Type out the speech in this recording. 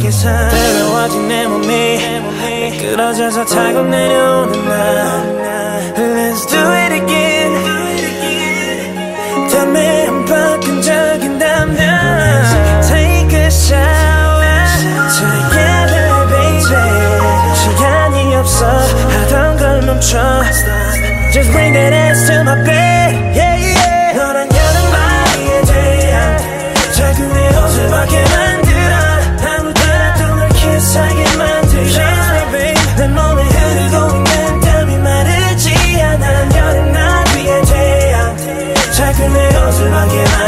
계산 때려와진 내 몸이 미끄러져서 타고 내려오는 날 Let's do it again 다음에 한번 끈적인다면 Take a shower Together baby 시간이 없어 하던 걸 멈춰 Just bring that ass to my bed yeah, yeah. 너란 여름바위에 대한 자꾸 내 옷을 벗게 만들어 아무도 알아도 널 키스하게 만들어 Chase me babe 내 몸에 흐르고 있는 땀이 마르지 않아 여름 나비에 대한 자꾸 내 옷을 벗게 만들어